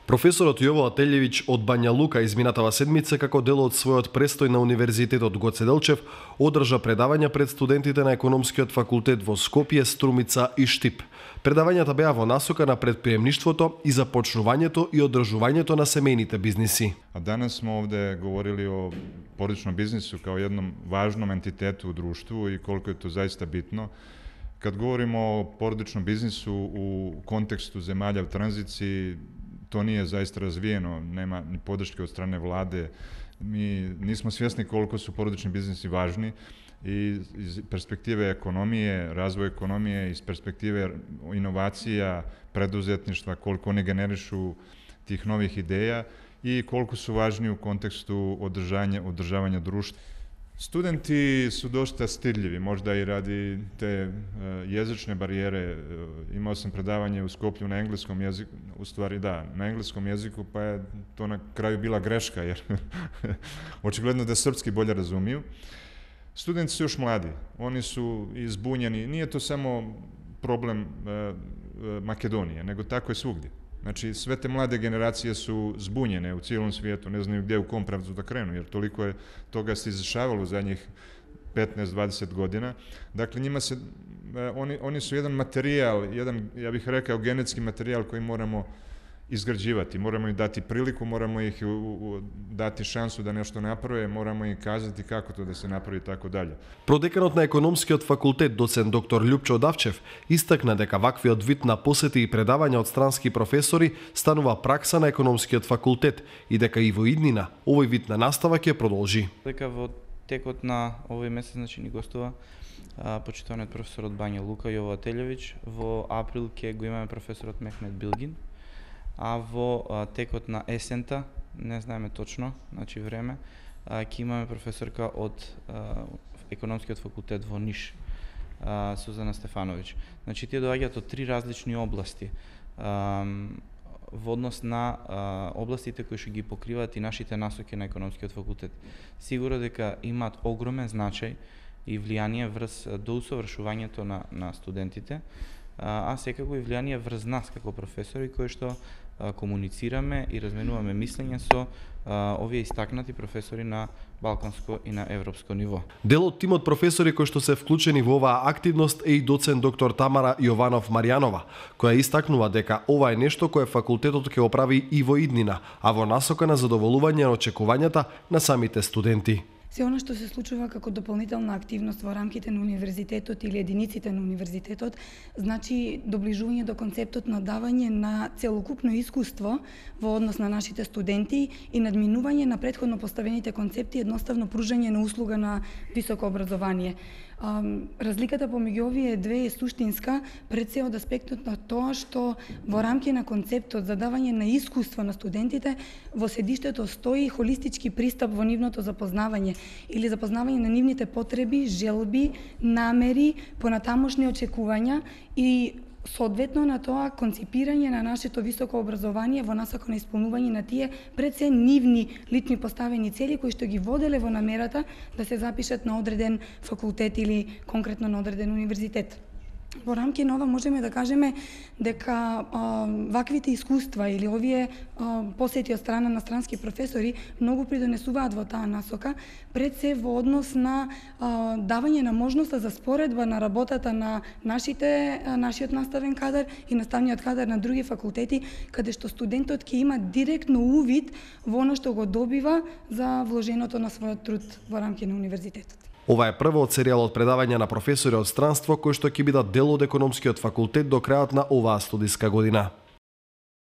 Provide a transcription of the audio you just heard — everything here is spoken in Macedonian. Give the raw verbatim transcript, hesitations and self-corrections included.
Професорот Јово Ателјевиќ од Бања Лука изминатава седмица како дел од својот престој на Универзитетот Гоце Делчев одржа предавања пред студентите на Економскиот факултет во Скопје, Струмица и Штип. Предавањата беа во насока на предприемништвото и започнувањето и одржувањето на семејните бизниси. А данас смо овде говорили о породичном бизнису као едном важном ентитету у друштву и колку е то заиста битно. Kad govorimo o porodičnom biznisu u kontekstu zemalja u tranziciji, to nije zaista razvijeno, nema ni podrške od strane vlade. Mi nismo svjesni koliko su porodični biznisi važni i iz perspektive ekonomije, razvoja ekonomije, iz perspektive inovacija, preduzetništva, koliko oni generišu tih novih ideja i koliko su važni u kontekstu održanja, održavanja društva. Studenti su dosta stidljivi, možda i radi te uh, jezične barijere. Uh, imao sam predavanje u Skoplju na engleskom jeziku, u stvari da, na engleskom jeziku, pa je to na kraju bila greška, jer očigledno da srpski bolje razumiju. Studenti su još mladi, oni su izbunjeni, nije to samo problem uh, Makedonije, nego tako je svugdje. Znači, sve te mlade generacije su zbunjene u cijelom svijetu, ne znaju gdje u kom pravcu da krenu, jer toliko je toga se izdešavalo u zadnjih petnaest dvadeset godina. Dakle, njima se, oni, oni su jedan materijal, jedan, ja bih rekao, genetski materijal koji moramo izgrađivati. Moramo im dati priliku, moramo ih u, u, dati šansu da nešto naprave, moramo im kazati kako to da se napravi i tako dalje. Продеканот на Економскиот факултет доцент доктор Љупчо Давчев истакна дека ваквиот вид на посети и предавања од странски професори станува пракса на Економскиот факултет и дека и во иднина овој вид на настава ќе продолжи. Дека во текот на овој месец значи ни гостува почитуваниот професор од Бања Лука Јово Ателјевиќ, во април ќе го имаме професорот Мехмет Билгин, а во а, текот на есента, не знаеме точно, значи време, а, ќе имаме професорка од а, Економскиот факултет во Ниш, а, Сузана Стефановиќ. Значи тие доаѓаат од три различни области а, во однос на а, областите кои што ги покриваат и нашите насоки на Економскиот факултет. Сигурно дека имаат огромен значај и влијание врз доусовршувањето на, на студентите, а секако и влијание врз нас како професори кои што а, комуницираме и разменуваме мислење со а, овие истакнати професори на балканско и на европско ниво. Дел од тимот професори кои што се вклучени во оваа активност е и доцент доктор Тамара Јованов Маријанова, која истакнува дека ова е нешто кое факултетот ќе оправи и во иднина, а во насока на задоволување на очекувањата на самите студенти. Се она што се случува како дополнителна активност во рамките на универзитетот или единиците на универзитетот, значи доближување до концептот на давање на целокупно искуство во однос на нашите студенти и надминување на претходно поставените концепти, едноставно пружање на услуга на високо образование. Разликата помеѓу овие две е суштинска, пред се од аспектот на тоа што во рамки на концептот за давање на искуство на студентите во седиштето стои холистички пристап во нивното запознавање или запознавање на нивните потреби, желби, намери, понатамошни очекувања и соодветно на тоа конципирање на нашето високо образование во насока на исполнување на тие пред се нивни лични поставени цели кои што ги воделе во намерата да се запишат на одреден факултет или конкретно на одреден универзитет. Во рамки на ова можеме да кажеме дека а, ваквите искуства или овие а, посети од страна на странски професори многу придонесуваат во таа насока, пред се во однос на а, давање на можноста за споредба на работата на нашите а, нашиот наставен кадар и наставниот кадар на други факултети, каде што студентот ќе има директно увид во она што го добива за вложеното на својот труд во рамки на универзитетот. Ова е прво од серијал од предавања на професори од странство кои што ќе бидат дел од Економскиот факултет до крајот на оваа студиска година.